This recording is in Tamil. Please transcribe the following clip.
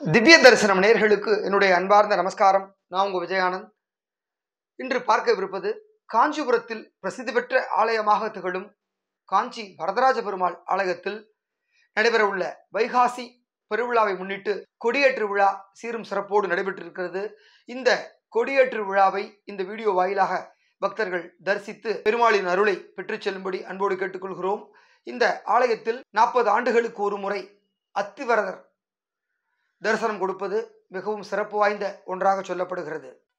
திவ்ய தரிசனம் நேயர்களுக்கு என்னுடைய அன்பார்ந்த நமஸ்காரம். நான் உங்க விஜயானந்த். இன்று பார்க்கவிருப்பது காஞ்சிபுரத்தில் பிரசித்தி பெற்ற ஆலயமாக திகழும் காஞ்சி வரதராஜ பெருமாள் ஆலயத்தில் நடைபெறவுள்ள வைகாசி பெருவிழாவை முன்னிட்டு கொடியேற்று விழா சீரும் சிறப்போடு நடைபெற்றிருக்கிறது. இந்த கொடியேற்று விழாவை இந்த வீடியோ வாயிலாக பக்தர்கள் தரிசித்து பெருமாளின் அருளை பெற்றுச் செல்லும்படி அன்போடு கேட்டுக்கொள்கிறோம். இந்த ஆலயத்தில் 40 ஆண்டுகளுக்கு ஒரு முறை அத்திவரதர் தரிசனம் கொடுப்பது மிகவும் சிறப்பு வாய்ந்த ஒன்றாக சொல்லப்படுகிறது.